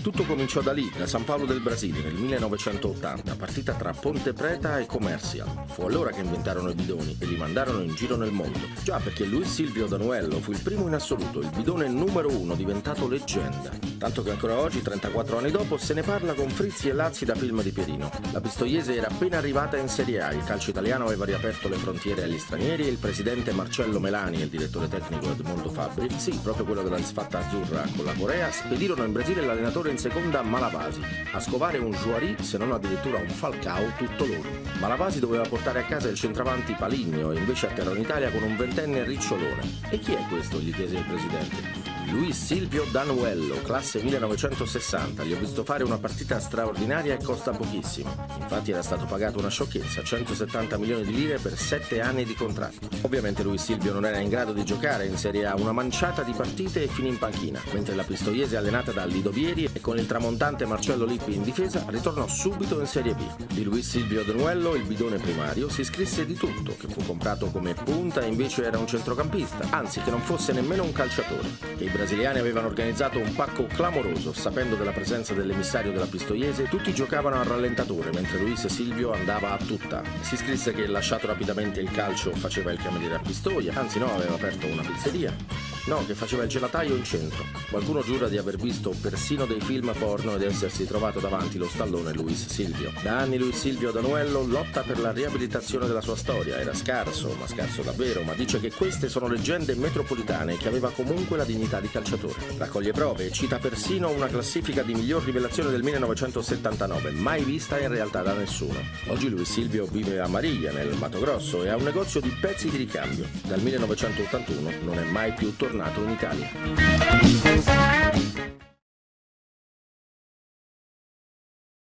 Tutto cominciò da lì, da San Paolo del Brasile, nel 1980, partita tra Ponte Preta e Commercial. Fu allora che inventarono i bidoni e li mandarono in giro nel mondo. Già, perché Luis Silvio Danuello fu il primo in assoluto, il bidone numero 1, diventato leggenda. Tanto che ancora oggi, 34 anni dopo, se ne parla con frizzi e lazzi da film di Pierino. La Pistoiese era appena arrivata in Serie A, il calcio italiano aveva riaperto le frontiere agli stranieri e il presidente Marcello Melani e il direttore tecnico Edmondo Fabbri, sì, proprio quello della disfatta azzurra con la Corea, spedirono in Brasile l'allenatore in seconda Malavasi, a scovare un Juari, se non addirittura un Falcao, tutto loro. Malavasi doveva portare a casa il centravanti Paligno e invece atterrò in Italia con un ventenne ricciolone. E chi è questo? Gli chiese il presidente. Luis Silvio Danuello, classe 1960, gli ho visto fare una partita straordinaria e costa pochissimo. Infatti era stato pagato una sciocchezza, 170 milioni di lire per 7 anni di contratto. Ovviamente Luis Silvio non era in grado di giocare in Serie A, una manciata di partite e finì in panchina, mentre la Pistoiese, allenata da Lido Vieri e con il tramontante Marcello Lippi in difesa, ritornò subito in Serie B. Di Luis Silvio Danuello, il bidone primario, si scrisse di tutto, che fu comprato come punta e invece era un centrocampista, anzi che non fosse nemmeno un calciatore, che i brasiliani avevano organizzato un pacco clamoroso, sapendo della presenza dell'emissario della Pistoiese, tutti giocavano a rallentatore, mentre Luis Silvio andava a tutta. Si scrisse che, lasciato rapidamente il calcio, faceva il cameriere a Pistoia, anzi no, aveva aperto una pizzeria. No, che faceva il gelataio in centro. Qualcuno giura di aver visto persino dei film porno ed essersi trovato davanti lo stallone Luis Silvio. Da anni Luis Silvio Danuello lotta per la riabilitazione della sua storia. Era scarso, ma scarso davvero, ma dice che queste sono leggende metropolitane e che aveva comunque la dignità di calciatore. Raccoglie prove e cita persino una classifica di miglior rivelazione del 1979, mai vista in realtà da nessuno. Oggi Luis Silvio vive a Mariglia, nel Mato Grosso, e ha un negozio di pezzi di ricambio. Dal 1981 non è mai più tornato in Italia.